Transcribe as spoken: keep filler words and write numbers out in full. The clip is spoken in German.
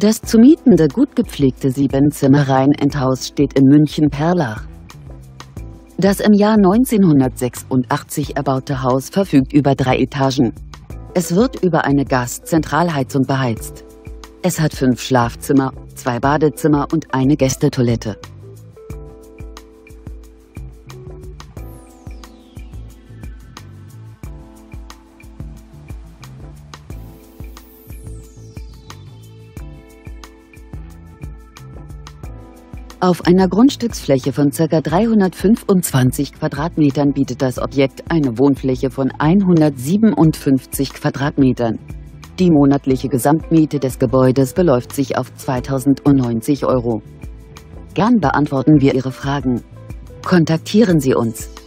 Das zu mietende, gut gepflegte Sieben-Zimmer-Reihenendhaus steht in München-Perlach. Das im Jahr neunzehnhundertsechsundachtzig erbaute Haus verfügt über drei Etagen. Es wird über eine Gaszentralheizung beheizt. Es hat fünf Schlafzimmer, zwei Badezimmer und eine Gästetoilette. Auf einer Grundstücksfläche von ca. dreihundertfünfundzwanzig Quadratmetern bietet das Objekt eine Wohnfläche von hundertsiebenundfünfzig Quadratmetern. Die monatliche Gesamtmiete des Gebäudes beläuft sich auf zweitausendneunzig Euro. Gern beantworten wir Ihre Fragen. Kontaktieren Sie uns.